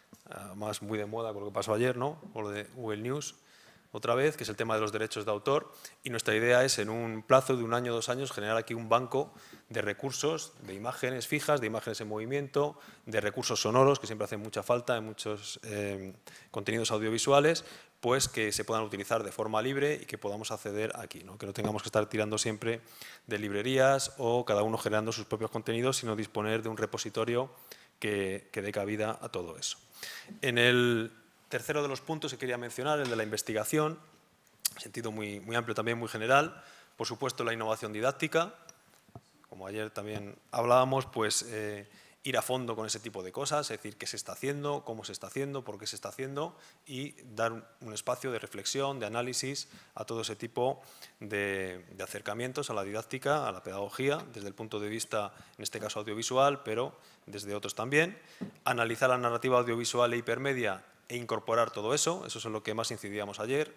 más muy de moda con lo que pasó ayer, ¿no? Con lo de Google News, otra vez, que es el tema de los derechos de autor, y nuestra idea es en un plazo de 1 año o 2 años generar aquí un banco de recursos, de imágenes fijas, de imágenes en movimiento, de recursos sonoros, que siempre hacen mucha falta en muchos contenidos audiovisuales, pues que se puedan utilizar de forma libre y que podamos acceder aquí, ¿no? Que no tengamos que estar tirando siempre de librerías o cada uno generando sus propios contenidos, sino disponer de un repositorio que dé cabida a todo eso. En el tercero de los puntos que quería mencionar, el de la investigación, en sentido muy amplio también, muy general. Por supuesto, la innovación didáctica. Como ayer también hablábamos, pues ir a fondo con ese tipo de cosas, es decir, qué se está haciendo, cómo se está haciendo, por qué se está haciendo, y dar un espacio de reflexión, de análisis a todo ese tipo de acercamientos a la didáctica, a la pedagogía, desde el punto de vista, en este caso audiovisual, pero desde otros también. Analizar la narrativa audiovisual e hipermedia e incorporar todo eso, eso es en lo que más incidíamos ayer,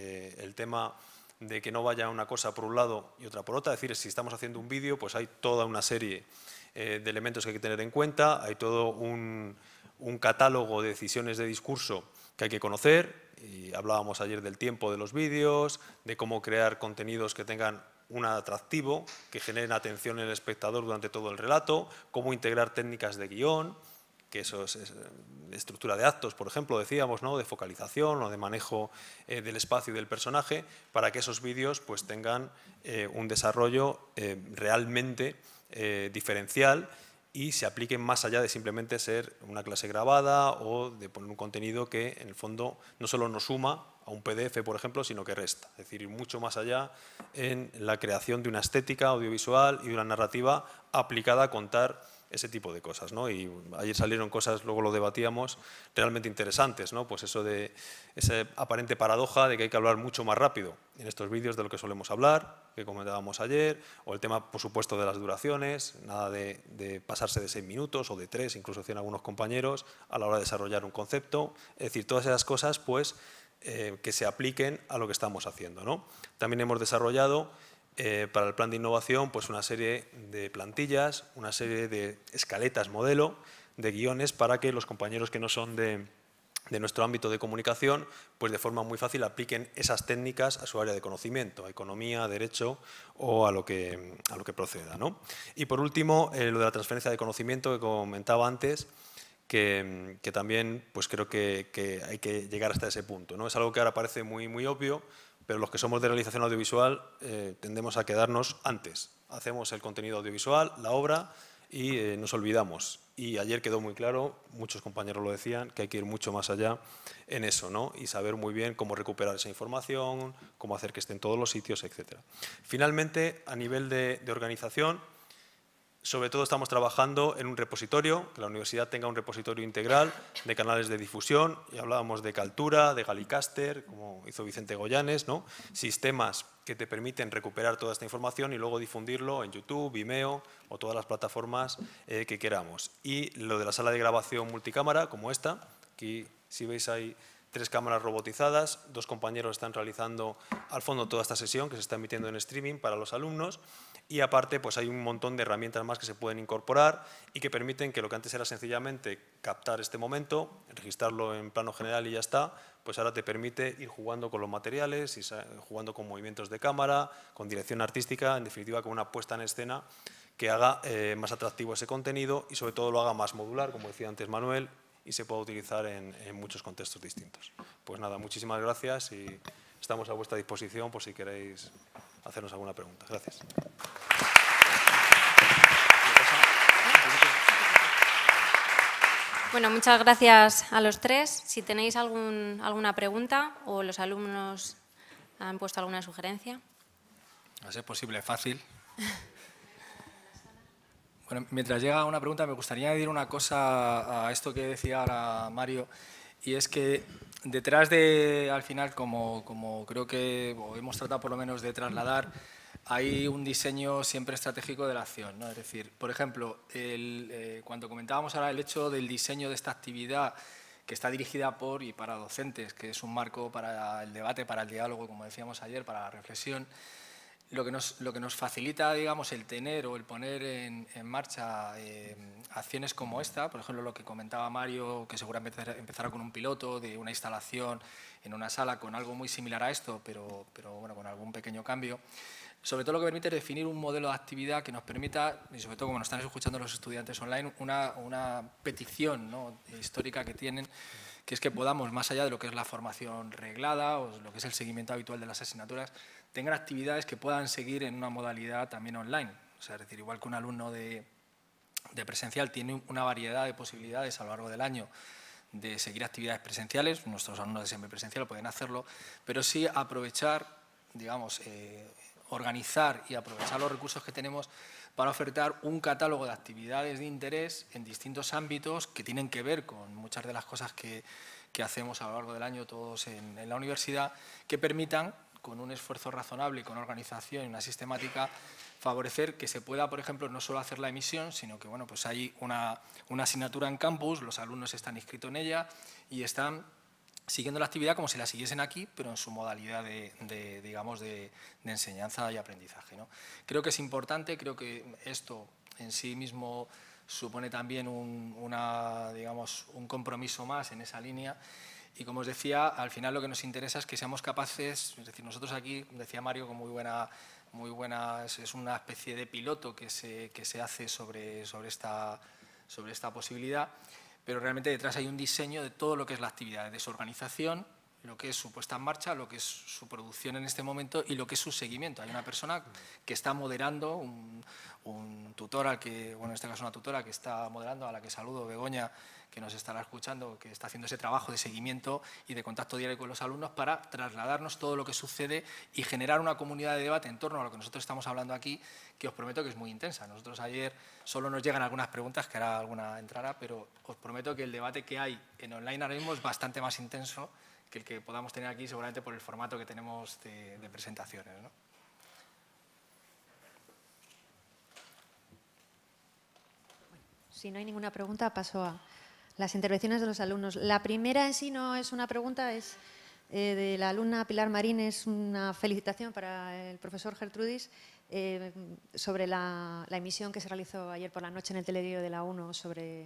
el tema de que no vaya una cosa por un lado y otra por otra, es decir, si estamos haciendo un vídeo, pues hay toda una serie de elementos que hay que tener en cuenta, hay todo un catálogo de decisiones de discurso que hay que conocer, y hablábamos ayer del tiempo de los vídeos, de cómo crear contenidos que tengan un atractivo, que generen atención en el espectador durante todo el relato, cómo integrar técnicas de guión, que eso es de estructura de actos, por ejemplo, decíamos, ¿no?, de focalización o de manejo del espacio y del personaje, para que esos vídeos pues tengan un desarrollo realmente diferencial y se apliquen más allá de simplemente ser una clase grabada o de poner un contenido que en el fondo no solo nos suma a un PDF, por ejemplo, sino que resta. Es decir, ir mucho más allá en la creación de una estética audiovisual y de una narrativa aplicada a contar ese tipo de cosas, ¿no? Y ayer salieron cosas, luego lo debatíamos, realmente interesantes, ¿no? Pues eso de esa aparente paradoja de que hay que hablar mucho más rápido en estos vídeos de lo que solemos hablar, que comentábamos ayer, o el tema, por supuesto, de las duraciones, nada de pasarse de 6 minutos o de 3, incluso decían algunos compañeros, a la hora de desarrollar un concepto. Es decir, todas esas cosas, pues, que se apliquen a lo que estamos haciendo, ¿no? También hemos desarrollado para el plan de innovación pues una serie de plantillas, una serie de escaletas modelo, de guiones para que los compañeros que no son de nuestro ámbito de comunicación pues de forma muy fácil apliquen esas técnicas a su área de conocimiento, a economía, a derecho o a lo que proceda, ¿no? Y por último, lo de la transferencia de conocimiento que comentaba antes, que también pues creo que hay que llegar hasta ese punto, ¿no? Es algo que ahora parece muy obvio, pero los que somos de realización audiovisual tendemos a quedarnos antes. Hacemos el contenido audiovisual, la obra, y nos olvidamos. Y ayer quedó muy claro, muchos compañeros lo decían, que hay que ir mucho más allá en eso, ¿no? Y saber muy bien cómo recuperar esa información, cómo hacer que esté en todos los sitios, etc. Finalmente, a nivel de organización, sobre todo estamos trabajando en un repositorio, que la universidad tenga un repositorio integral de canales de difusión, y hablábamos de Kaltura, de Gallicaster, como hizo Vicente Goyanes, ¿no? Sistemas que te permiten recuperar toda esta información y luego difundirlo en YouTube, Vimeo o todas las plataformas que queramos. Y lo de la sala de grabación multicámara, como esta, aquí si veis hay 3 cámaras robotizadas, 2 compañeros están realizando al fondo toda esta sesión que se está emitiendo en streaming para los alumnos, y aparte pues hay un montón de herramientas más que se pueden incorporar y que permiten que lo que antes era sencillamente captar este momento, registrarlo en plano general y ya está, pues ahora te permite ir jugando con los materiales, y jugando con movimientos de cámara, con dirección artística, en definitiva con una puesta en escena que haga más atractivo ese contenido y sobre todo lo haga más modular, como decía antes Manuel, y se pueda utilizar en muchos contextos distintos. Pues nada, muchísimas gracias y estamos a vuestra disposición por si queréis hacernos alguna pregunta. Gracias. Bueno, muchas gracias a los 3. Si tenéis alguna pregunta o los alumnos han puesto alguna sugerencia. A ser posible, fácil. Bueno, mientras llega una pregunta, me gustaría añadir una cosa a esto que decía ahora Mario, y es que detrás de, al final, como creo que hemos tratado por lo menos de trasladar, hay un diseño siempre estratégico de la acción, ¿no? Es decir, por ejemplo, cuando comentábamos ahora el hecho del diseño de esta actividad que está dirigida por y para docentes, que es un marco para el debate, para el diálogo, como decíamos ayer, para la reflexión, lo que nos facilita, digamos, el tener o el poner en marcha acciones como esta, por ejemplo, lo que comentaba Mario, que seguramente empezará con un piloto de una instalación en una sala con algo muy similar a esto, pero bueno, con algún pequeño cambio. Sobre todo lo que permite es definir un modelo de actividad que nos permita, y sobre todo como nos están escuchando los estudiantes online, una petición, ¿no?, histórica que tienen, que es que podamos, más allá de lo que es la formación reglada o lo que es el seguimiento habitual de las asignaturas, tengan actividades que puedan seguir en una modalidad también online. O sea, es decir, igual que un alumno de presencial tiene una variedad de posibilidades a lo largo del año de seguir actividades presenciales, nuestros alumnos de semipresencial pueden hacerlo, pero sí aprovechar, digamos, organizar y aprovechar los recursos que tenemos para ofertar un catálogo de actividades de interés en distintos ámbitos que tienen que ver con muchas de las cosas que hacemos a lo largo del año todos en la universidad, que permitan, con un esfuerzo razonable y con organización y una sistemática, favorecer que se pueda, por ejemplo, no solo hacer la emisión, sino que bueno, pues hay una asignatura en campus, los alumnos están inscritos en ella y están siguiendo la actividad como si la siguiesen aquí, pero en su modalidad digamos, de enseñanza y aprendizaje, ¿no? Creo que es importante, creo que esto en sí mismo supone también digamos, un compromiso más en esa línea. Y como os decía, al final lo que nos interesa es que seamos capaces, es decir, nosotros aquí, decía Mario, con muy buena, es una especie de piloto que se hace sobre esta posibilidad, pero realmente detrás hay un diseño de todo lo que es la actividad, de su organización, lo que es su puesta en marcha, lo que es su producción en este momento y lo que es su seguimiento. Hay una persona que está moderando, un tutor al que, bueno, en este caso una tutora que está moderando, a la que saludo, Begoña, que nos estará escuchando, que está haciendo ese trabajo de seguimiento y de contacto diario con los alumnos para trasladarnos todo lo que sucede y generar una comunidad de debate en torno a lo que nosotros estamos hablando aquí, que os prometo que es muy intensa. Nosotros ayer solo nos llegan algunas preguntas, que ahora alguna entrará, pero os prometo que el debate que hay en online ahora mismo es bastante más intenso que el que podamos tener aquí, seguramente por el formato que tenemos de presentaciones, ¿no? Si no hay ninguna pregunta, paso a las intervenciones de los alumnos. La primera en sí no es una pregunta, es de la alumna Pilar Marín, es una felicitación para el profesor Gertrudis sobre la emisión que se realizó ayer por la noche en el telediario de la 1 sobre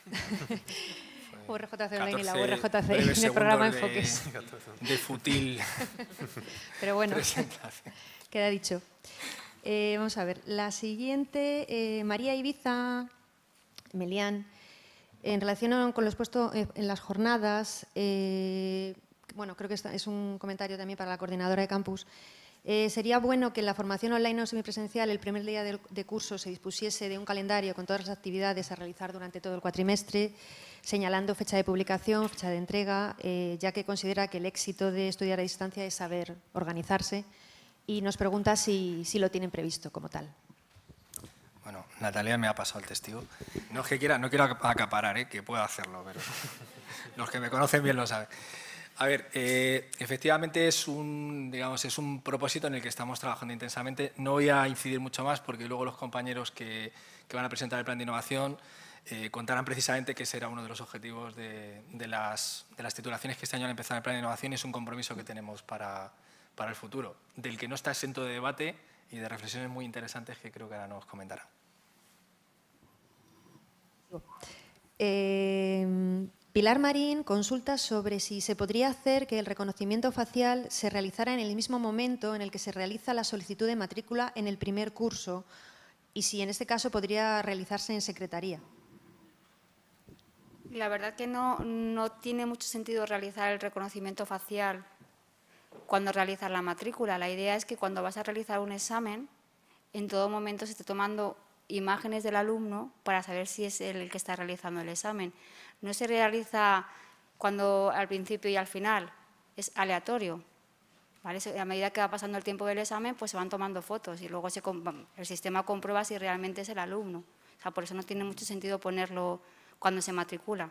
URJC Online y la URJC en el programa Enfoques. De futil. Pero bueno, queda dicho. Vamos a ver, la siguiente, María Ibiza Melián, en relación con lo expuesto en las jornadas, bueno, creo que es un comentario también para la coordinadora de campus. Sería bueno que en la formación online o semipresencial el primer día de curso se dispusiese de un calendario con todas las actividades a realizar durante todo el cuatrimestre, señalando fecha de publicación, fecha de entrega, ya que considera que el éxito de estudiar a distancia es saber organizarse y nos pregunta si lo tienen previsto como tal. Bueno, Natalia me ha pasado el testigo. No es que quiera, no quiero acaparar, que pueda hacerlo, pero los que me conocen bien lo saben. A ver, efectivamente es un propósito en el que estamos trabajando intensamente. No voy a incidir mucho más porque luego los compañeros que van a presentar el plan de innovación contarán precisamente que ese era uno de los objetivos de las titulaciones que este año han empezado en el plan de innovación y es un compromiso que tenemos para el futuro, del que no está exento de debate y de reflexiones muy interesantes que creo que ahora nos comentarán. Pilar Marín consulta sobre si se podría hacer que el reconocimiento facial se realizara en el mismo momento en el que se realiza la solicitud de matrícula en el primer curso y si en este caso podría realizarse en secretaría. La verdad que no tiene mucho sentido realizar el reconocimiento facial cuando realizas la matrícula. La idea es que cuando vas a realizar un examen, en todo momento se esté tomando imágenes del alumno para saber si es él el que está realizando el examen. No se realiza cuando al principio y al final, es aleatorio, ¿vale? A medida que va pasando el tiempo del examen, pues se van tomando fotos y luego el sistema comprueba si realmente es el alumno. O sea, por eso no tiene mucho sentido ponerlo cuando se matricula.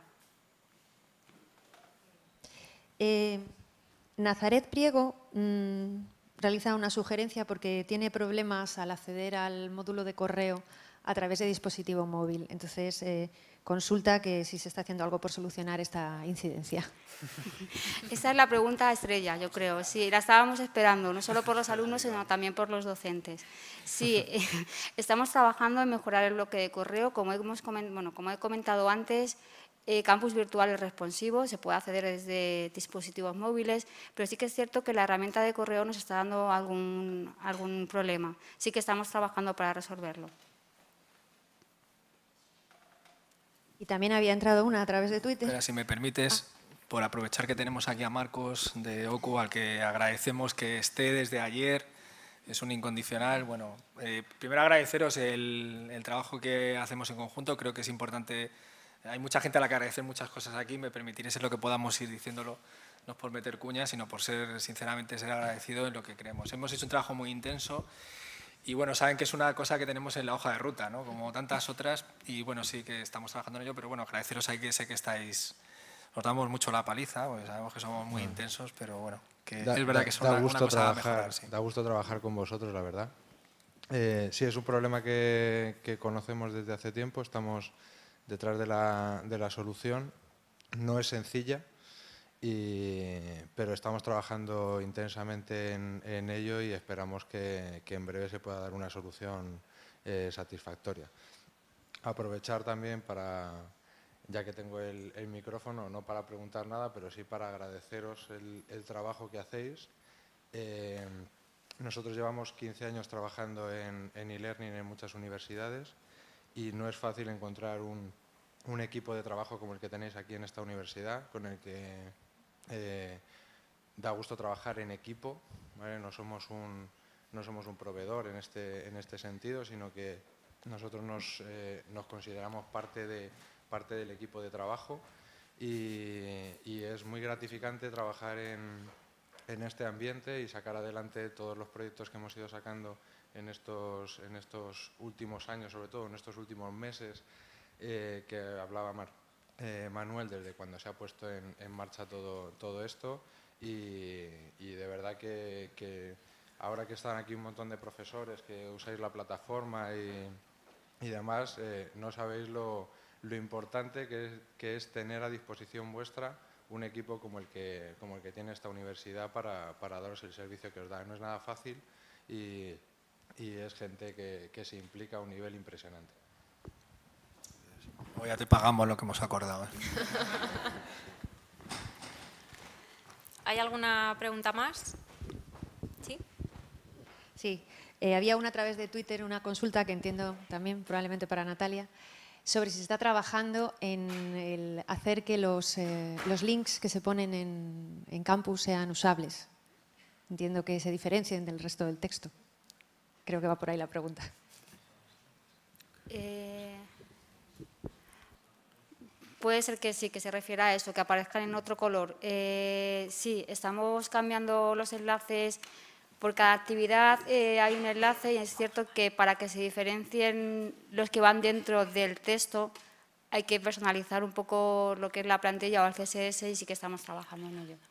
Nazaret Priego realiza una sugerencia porque tiene problemas al acceder al módulo de correo a través de dispositivo móvil. Entonces, consulta que si se está haciendo algo por solucionar esta incidencia. Esa es la pregunta estrella, yo creo. Sí, la estábamos esperando, no solo por los alumnos, sino también por los docentes. Sí, estamos trabajando en mejorar el bloque de correo. Como he comentado antes, campus virtual es responsivo, se puede acceder desde dispositivos móviles, pero sí que es cierto que la herramienta de correo nos está dando algún problema. Sí que estamos trabajando para resolverlo. Y también había entrado una a través de Twitter. Pero si me permites, por aprovechar que tenemos aquí a Marcos de OCU, al que agradecemos que esté desde ayer, es un incondicional. Bueno, primero agradeceros el trabajo que hacemos en conjunto, creo que es importante. Hay mucha gente a la que agradecer muchas cosas aquí, me permitiréis lo que podamos ir diciéndolo, no por meter cuñas, sino por sinceramente ser agradecido en lo que creemos. Hemos hecho un trabajo muy intenso y bueno, saben que es una cosa que tenemos en la hoja de ruta, ¿no? Como tantas otras, y bueno, sí que estamos trabajando en ello, pero bueno, agradeceros ahí que sé que estáis, os damos mucho la paliza, porque sabemos que somos muy intensos, pero bueno, que es verdad que es una cosa a mejorar. Sí. Da gusto trabajar con vosotros, la verdad. Sí, es un problema que conocemos desde hace tiempo, estamos detrás de la solución. No es sencilla, pero estamos trabajando intensamente en ello y esperamos que en breve se pueda dar una solución satisfactoria. Aprovechar también para, ya que tengo el micrófono, no para preguntar nada, pero sí para agradeceros el trabajo que hacéis. Nosotros llevamos 15 años trabajando en e-learning en muchas universidades y no es fácil encontrar un un equipo de trabajo como el que tenéis aquí en esta universidad, con el que da gusto trabajar en equipo, ¿vale? No somos un proveedor en este sentido, sino que nosotros nos consideramos parte del equipo de trabajo y es muy gratificante trabajar en este ambiente y sacar adelante todos los proyectos que hemos ido sacando en estos últimos años, sobre todo en estos últimos meses, que hablaba Manuel, desde cuando se ha puesto en marcha todo esto. Y de verdad que ahora que están aquí un montón de profesores que usáis la plataforma y demás, no sabéis lo importante que es tener a disposición vuestra un equipo como el que tiene esta universidad para daros el servicio que os da. No es nada fácil y es gente que se implica a un nivel impresionante. O ya te pagamos lo que hemos acordado. ¿Hay alguna pregunta más? ¿Sí? Sí, había una a través de Twitter, una consulta que entiendo también probablemente para Natalia, sobre si se está trabajando en el hacer que los links que se ponen en campus sean usables. Entiendo que se diferencien del resto del texto. Creo que va por ahí la pregunta. Puede ser que sí, que se refiera a eso, que aparezcan en otro color. Sí, estamos cambiando los enlaces. Por cada actividad hay un enlace y es cierto que para que se diferencien los que van dentro del texto hay que personalizar un poco lo que es la plantilla o el CSS y sí que estamos trabajando en ello.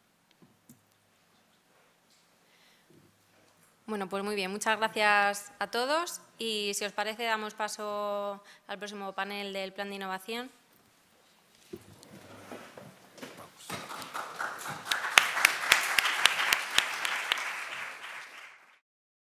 Bueno, pues muy bien. Muchas gracias a todos y si os parece damos paso al próximo panel del Plan de Innovación.